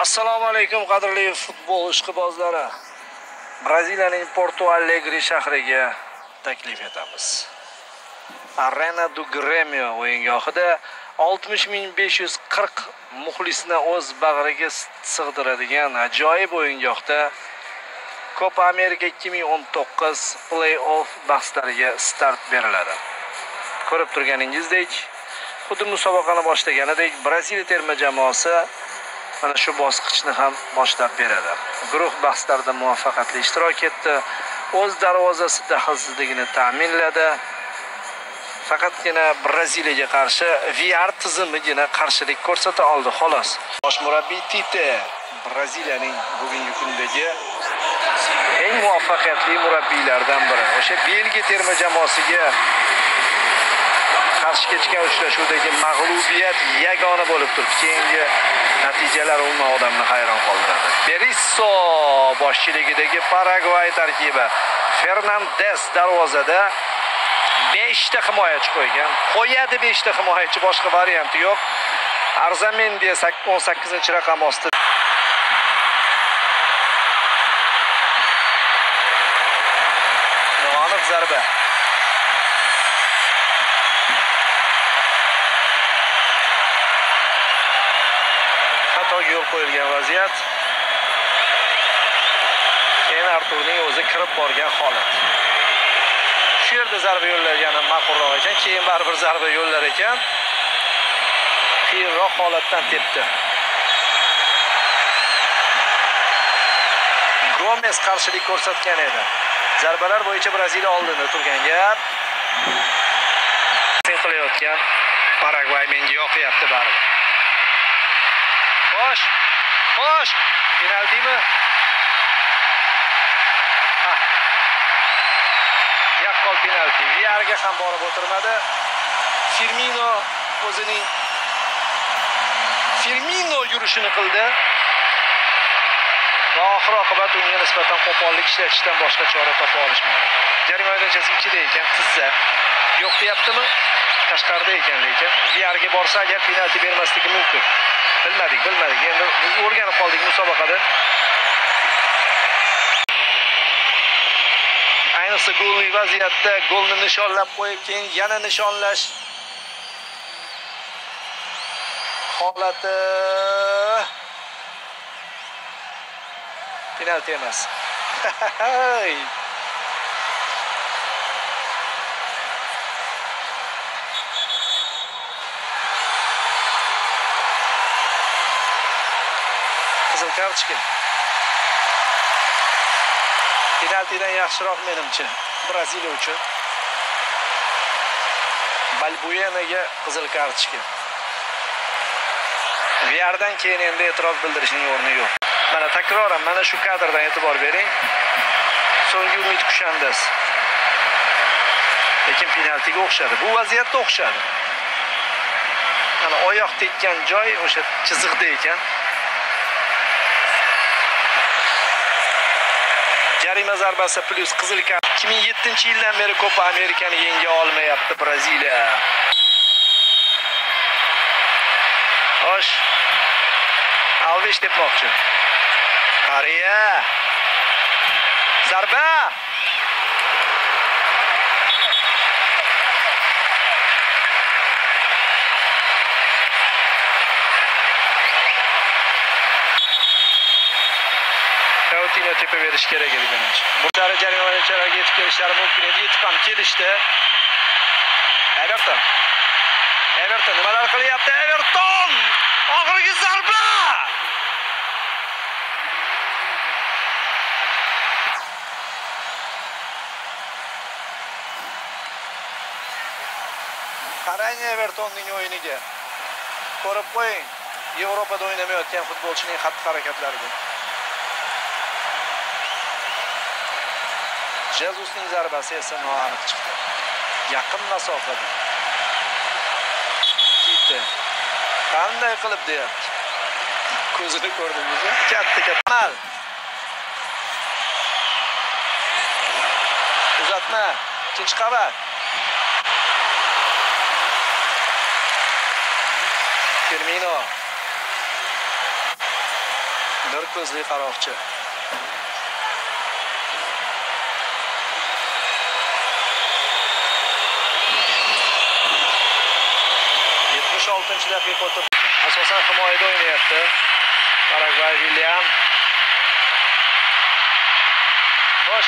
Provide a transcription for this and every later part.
Assalomu alaykum qadrli futbol ishqibozlari. Braziliyaning Porto Alegre shahriga taklif etamiz. Arena do Grêmio o'yingohida 60.540 muxlisni o'z bag'riga sig'diradigan ajoyib o'yingohda Copa America 2019 play-off bahslariga start beriladi. Ko'rib turganingizdek, xuddi musobaqani boshlaganidek Braziliya terma jamoasi mana shu bosqichni ham boshlab beradi. Guruh bahslarida muvaffaqiyatli ishtirok etdi. O'z darvozasi daxlsizligini ta'minladi. Faqatgina Braziliyaga qarshi VR tizimigina qarshilik ko'rsata oldi xolos. Bosh murabbiy Tite Braziliyaning bugungi kundagi eng muvaffaqiyatli murabbiylardan biri. O'sha Belgiya terma jamoasiga qarshi kechgan uchrashuvdagi mag'lubiyat yagona bo'lib turibdi. Keyingi natijalar umuman odamni hayron qoldiradi. Berizzo boshchiligidagi Paragvay tarkibi Fernandes darvozada 5 ta himoyachi qo'ygan. Qo'yadi 5 ta himoyachi, boshqa varianti yo'q. Arzamendi 18-raqam ostida. Aniq zarba. Yo'l qo'yilgan vaziyat. Keyin Arturning o'zi kirib borgan holat. Shu yerda zarba yo'llagani ma'qulroq ekan, keyin baribir zarba yo'llar ekan. Qiyinroq holatdan tepdi. Gomes qarshilik ko'rsatgan edi. Zarbalar bo'yicha Braziliya oldinda turgan gap. Qilayotgan Paragvay menga yoqyapti baribir. Xo'sh. Penaltimi? Yaqqol penalti. VARga ham borib o'tirmadi. Firmino yurishini qildi. Va oxir-oqibat unga nisbatan qo'pollik ishlatishdan boshqa chora topa olishmadi. Jarima maydonchasi ichida ekan, tizza. Yo'q deyaptimi? Tashqarida ekan, lekin VARga borsa agar penalti bermasligi mumkin. Bilmadik. Endi biz o'rganib qoldik musobaqada. Ayniqsa golli vaziyatda golni nishonlab qo'yib, keyin yana nishonlash holati penalti emas. Kartochka. Penaltidan yaxshiroq menimcha Braziliya uchun. Balbuenaga qizil kartochka. VARdan keyin endi e'tiroz bildirishning o'rni yo'q. Mana takroran mana shu kadrdan e'tibor bering. So'nggi umid kushandasi. Lekin penaltiga o'xshadi. Bu vaziyatda o'xshadi. Mana oyoq tekkan joy o'sha chiziqda ekan. Jarima zarbasi plus qizil kart. 2007-yildan beri Copa Amerikani yenga olmayapti Braziliya. Xo'sh. Alves debmoqchi. Qariya. Zarba. Coutinho tepa berish kerak edi menimcha. Bu jarima maydonchasiga yetib kelishlari mumkin edi. Yetib ham kelishdi. Everton nimalar qilyapti? Everton! Oxirgi zarba! Qarang Evertonning o'yiniga. Ko'rib qo'ying. Yevropada o'ynamayotgan futbolchining xatti-harakatlariga. Jesusning zarbasi esa noaniq chiqdi. Yaqin masofada. Tite. Qanday qilib deyapti? Ko'zini ko'rdingizmi? Katta amal. Uzatma. Ikkinchi qavat. Firmino. Bir ko'zli qaroqchi. Oltinchi daqiqa o'tib, asosan himoyada o'ynayapti. Paragvay William. Xo'sh.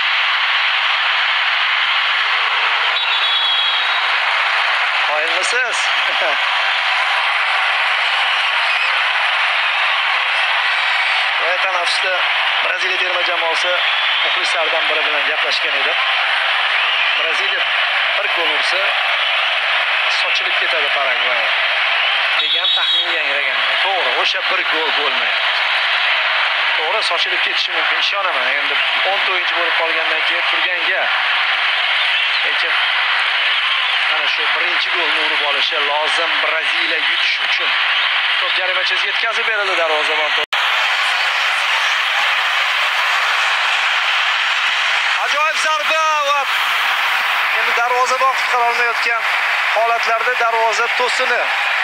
Qoyilmisiz? Va tanaffusda Braziliya terma jamoasi muxlislaridan biri bilan gaplashgan edi. Braziliya bir gol ursa sochilib ketadi Paragvay degan taxmin yangragan. To'g'ri, o'sha bir gol bo'lmayapti. To'g'ri, sochilib ketishi mumkin, ishonaman. Endi 10 o'yinchi bo'lib qolgandan keyin turganga. Lekin mana shu birinchi golni urib olishi lozim Braziliya yutish uchun. To'p jarima chizgiga yetkazib berildi darvozabon. Ajoyib zarba va endi darvozabon qutqara olmayotgan holatlarda darvoza to'sini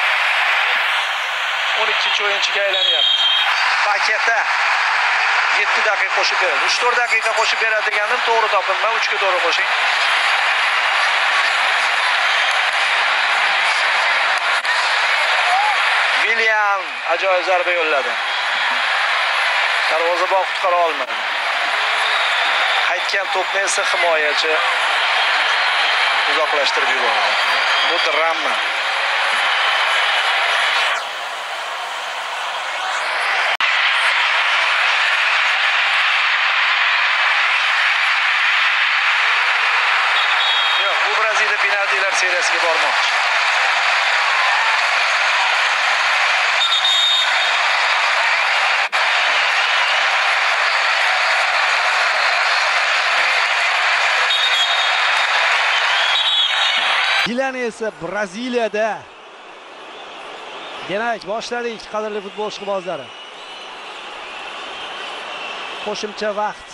12-o'yinchiga aylanyapti. Paketa 7 daqiqa qo'shib beradi. 3-4 daqiqa qo'shib beradiganim to'g'ri topilma, 3 ga to'g'ri qo'shing. William ajoyib zarba yo'lladi. Darvozabon qutqara olmadi. Qaytgan to'pni esa himoyachi uzoqlashtirib yubordi. Bu drama. Yo'q, bu Braziliya penaltilar seriyasiga bormoqchi. Dilan esa Braziliyada. Demak, boshladik qadrli futbol ishqibozlari. Qo'shimcha vaqt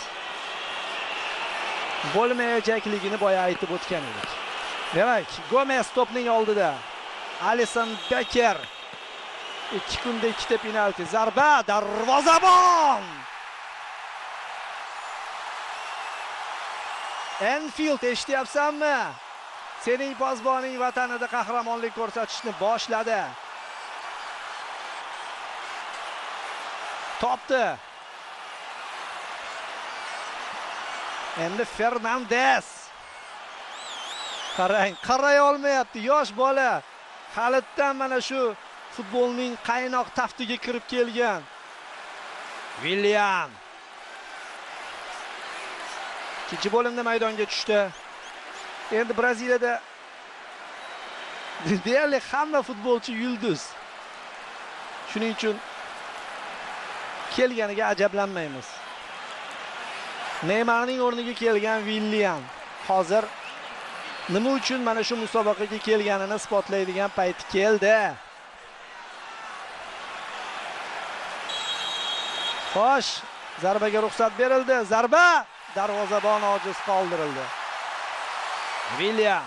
bo'lmayajakligini boya aytib o'tgan edik. Demak, Gomez to'pning oldida. Alisson Becker 2 kunda 2 ta penalti. Zarba, darvozabon! Enfield, eshityapsanmi? Sening pozboning vatanida qahramonlik ko'rsatishni boshladi. Topdi. Endi Fernandes. Qarang, qaray olmayapti yosh bola. Halitdan mana shu futbolning qaynoq taftiga kirib kelgan. William. Ikkinchi bo'limda maydonga tushdi. Endi Braziliyada deyarli hamma futbolchi yulduz. Shuning uchun kelganiga ajablanmaymiz. Neymarning o'rniga kelgan William hozir nima uchun mana shu musobaqaga kelganini isbotlaydigan payti keldi. Xo'sh, zarbaga ruxsat berildi. Zarba darvozabon ojiz qoldirildi. William.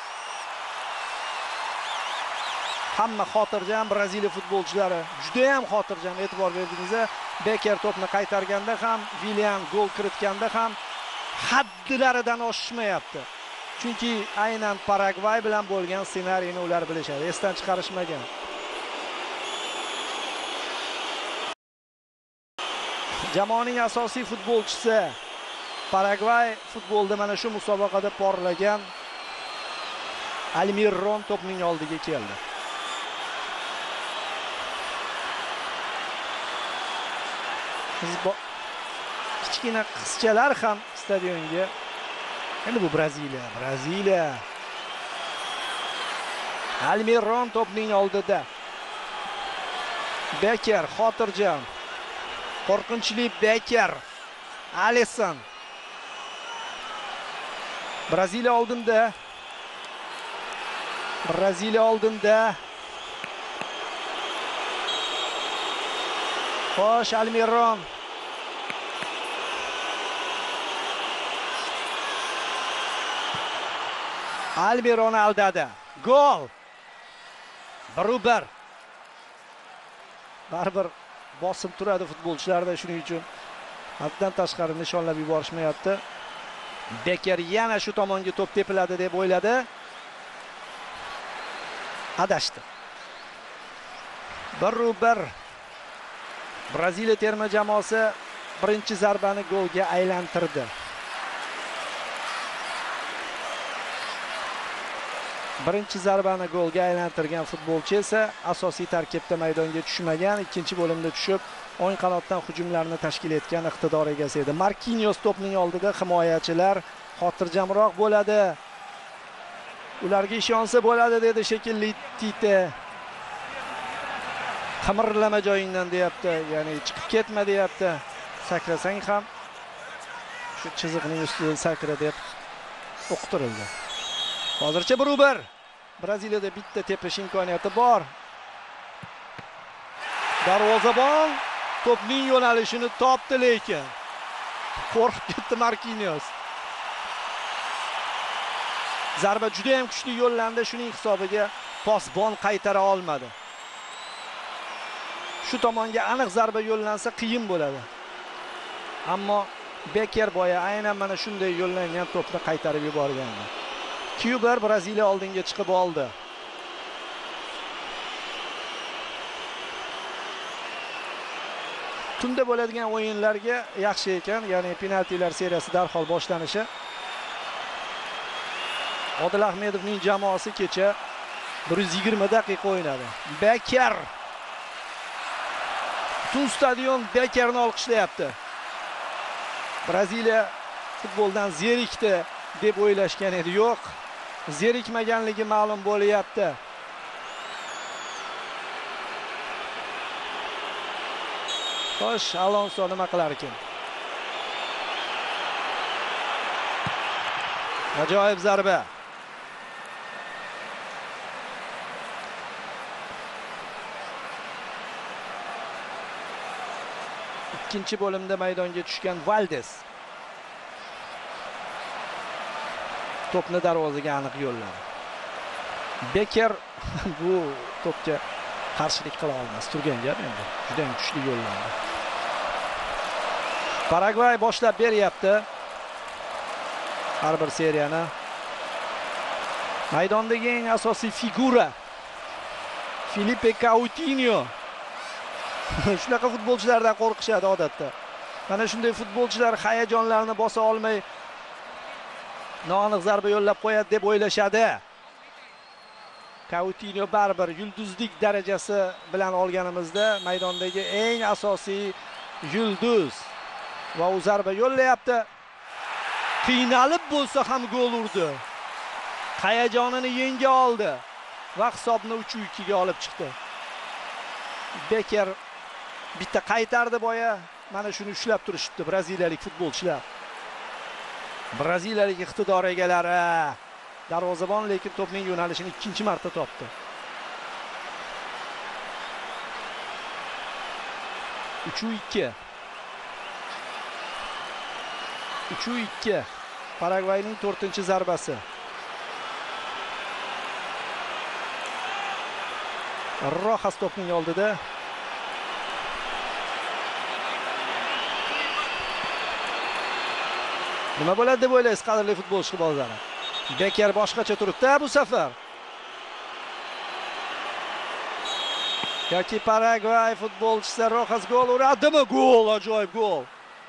Hamma xotirjam Braziliya futbolchilari. Juda ham xotirjam, e'tibor berdingizlar. Becker to'pni qaytarganda ham, William gol kiritganda ham haddlaridan oshishmayapti. Chunki aynan Paragvay bilan bo'lgan ssenariyni ular bilishadi, esdan chiqarishmagan. Jamoaning asosiy futbolchisi Paragvay futbolda mana shu musobaqada porlagan Almiron to'pning oldiga keldi. Kichkina qizchalar ham stadionga. Endi bu Braziliya. Almiron to'pning oldida. Becker xotirjam. Qo'rqinchli Becker. Alisson. Braziliya oldinda. Xo'sh, Almiron. Almiron aldadi. Gol. 1-1. Baribir bosim turadi futbolchilarda, shuning uchun haddan tashqari nishonlab yuborishmayapti. Beker yana shu tomonga to'p tepiladi deb o'yladi. Adashdi. 1-1. Braziliya terma jamoasi birinchi zarbani golga aylantirdi. Birinchi zarbani golga aylantirgan futbolchi esa asosiy tarkibda maydonga tushmagan, ikkinchi bo'limda tushib, o'ng qanotdan hujumlarni tashkil etgan iqtidor egasi edi. Marquinhos to'pning oldida, himoyachilar xotirjamroq bo'ladi. Ularga ishonsa bo'ladi dedi shekilli Tite. Qimirlama joyingdan deyapti, ya'ni chiqib ketma deyapti. Sakrasang ham shu chiziqning ustida sakra deb o'qitildi. Hozircha 1-1. Braziliyada bitta tepish imkoniyati bor. Darvozabon to'pning yo'nalishini topdi, lekin qo'rqib ketdi Marquinhos. Zarba juda ham kuchli yo'llandi, shuning hisobiga posbon qaytara olmadi. Shu tomonga aniq zarba yo'llansa qiyin bo'ladi. Ammo Beker boya aynan mana shunday yo'llangan to'pni qaytarib yuborgandi. 2-1 Braziliya oldinga chiqib oldi. Tunda bo'ladigan o'yinlarga yaxshi ekan, ya'ni penaltilar seriyasi darhol boshlanishi. Odil Ahmedovning jamoasi kecha 120 daqiqa o'ynadi. Beker. Butun stadion Bekerni olqishlayapti. Braziliya futboldan zerikdi deb o'ylashgan edi. Yo'q, zerikmaganligi ma'lum bo'lyapti. Xo'sh, Alonso nima qilar ekan? Ajoyib zarba. Ikkinchi bo'limda maydonga tushgan Valdes to'pni darvozaga aniq yo'lladi. Beker bu to'pga qarshilik qila olmas, turgan gap endi. Juda ham kuchli yo'llandi. Paragvay boshlab beryapti har bir seriyani. Maydondagi eng asosiy figura Filipe Coutinho. Shunaqa futbolchilardan qo'rqishadi odatda. Mana shunday futbolchilar hayajonlarni bosa olmay noaniq zarba yo'llab qo'yadi deb o'ylashadi. Coutinho baribir yulduzlik darajasi bilan olganimizda maydondagi eng asosiy yulduz va u zarba yo'llayapti. Qiynalib bo'lsa ham gol urdi. Hayajonini yenga oldi va hisobni 3-2 ga olib chiqdi. Beker bitta qaytardi boya. Mana shuni ushlab turishibdi braziliyalik futbolchilar. Braziliyalik iqtidor egalari. Darvozabon lekin to'pning yo'nalishini ikkinchi marta topdi. 3-2. 3-2. Paragvayning 4-zarbasi. Rojas to'pning oldida. Nima bo'ladi deb o'ylaysiz, qadrli futbolchi qizlar? Beker boshqacha turibdi bu safar. Yoki Paragvay futbolchisi Rojas gol uradimi? Gol, ajoyib gol.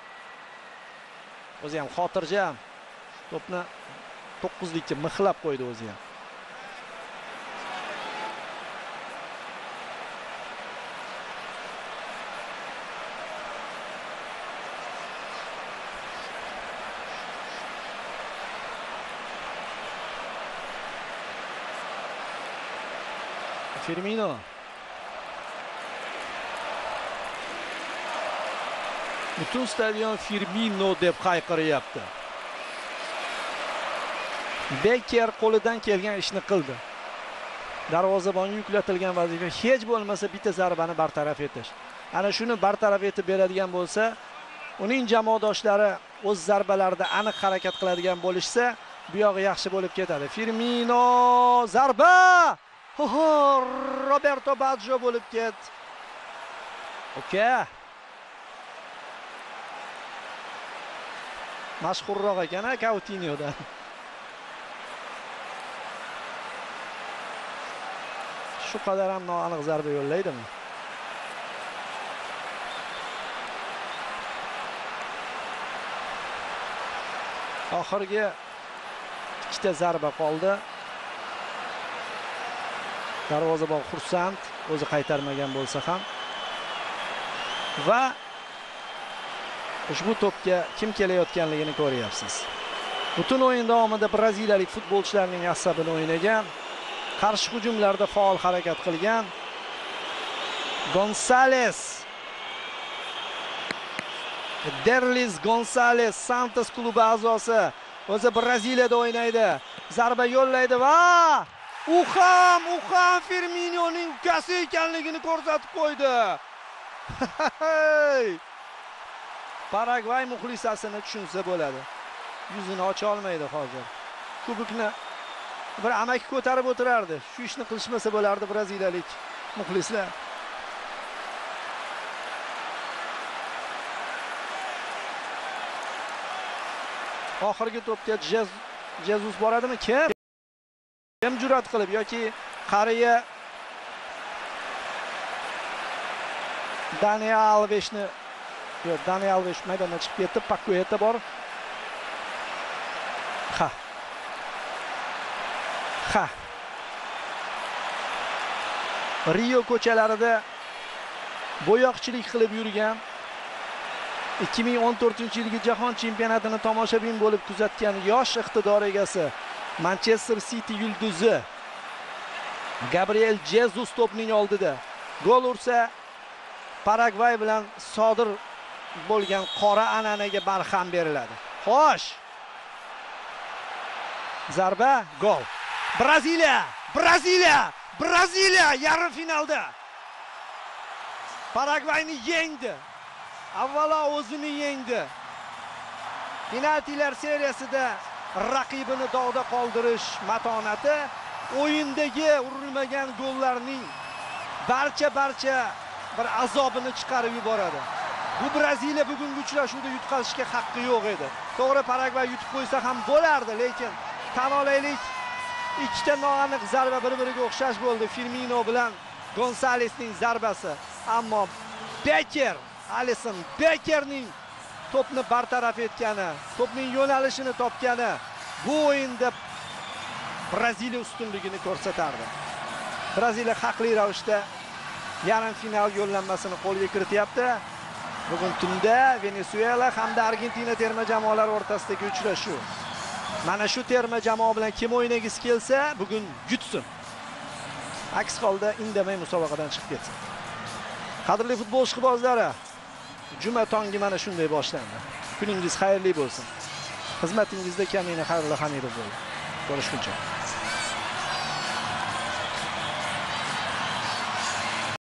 O'zi ham xotirjam. To'pni 9likka mixlab qo'ydi o'zi ham. Firmino. Butun stadion Firmino deb hayqiryapti. Beker qo'lidan kelgan ishni qildi. Darvozabonga yuklatilgan vazifa hech bo'lmasa bitta zarbani bartaraf etish. Ana shuni bartaraf etib beradigan bo'lsa, uning jamoadoshlari o'z zarbalarida aniq harakat qiladigan bo'lishsa, bu yog'i yaxshi bo'lib ketadi. Firmino zarba! Roberto Baggio bo'lib ketdi. Okey. Mashhurroq ekan Coutinho'dan. Shu qadar ham noaniq zarba yo'llaydimi? Oxirgi ikkita zarba qoldi. Darvozabon xursand, o'zi qaytarmagan bo'lsa ham. Va ushbu to'pga kim kelayotganligini ko'ryapsiz. Butun o'yin davomida braziliyalik futbolchilarning asabini o'ynagan, qarshi hujumlarda faol harakat qilgan Gonzales. Derlis Gonzales Santos klubi a'zosi, o'zi Braziliyada o'ynaydi. Zarba yo'llaydi va u ham Firminoning ukasi ekanligini ko'rsatib qo'ydi. Paragvay muxlisasini tushunsa bo'ladi. Yuzini ocha olmaydi hozir. Kubokni bir amaki ko'tarib o'tirardi. Shu ishni qilishmasa bo'lardi braziliyalik muxlislar. Oxirgi to'pga Jesus boradimi? Kim jur'at qilib yoki qariya Daniel Alvesni Daniel Alves maydonga chiqib ketdi, Paqueta bor. Rio ko'chalarida bo'yoqchilik qilib yurgan 2014-yilgi jahon chempionatini tomoshabin bo'lib kuzatgan yosh iqtidor egasi Manchester City yulduzi Gabriel Jesus to'pning oldida gol ursa Paragvay bilan sodir bo'lgan qora an'anaga barham beriladi. Xo'sh. Zarba, gol. Braziliya yarim finalda Paragvayni yengdi. Avvalo o'zini yengdi. Penaltilar seriyasida raqibini dog'da qoldirish matonati o'yindagi urilmagan gollarning barcha bir azobini chiqarib yuboradi. Bu Braziliya bugungi uchrashuvda yutqazishga haqqi yo'q edi. To'g'ri, Paragvay yutib qo'ysa ham bo'lardi, lekin tan olaylik, ikkita noaniq zarba bir-biriga o'xshash bo'ldi. Firmino bilan Gonzalesning zarbasi, ammo Alisson Beckerning to'pni bartaraf etgani, to'pning yo'nalishini topgani bu o'yinda Braziliya ustunligini ko'rsatardi. Braziliya haqli ravishda yarim final yo'llanmasini qo'lga kirityapti. Bugun tunda Venezuela hamda Argentina terma jamoalari o'rtasidagi uchrashuv. Mana shu terma jamoa bilan kim o'ynagisi kelsa, bugun yutsin. Aks holda indamay musobaqadan chiqib ketsin. Qadrli futbol ishqibozlari, juma tongi mana shunday boshlandi. Kuningiz xayrli bo'lsin. Xizmatingizda Kamina Xayrullo Hamidov bo'ldi. Ko'rishguncha.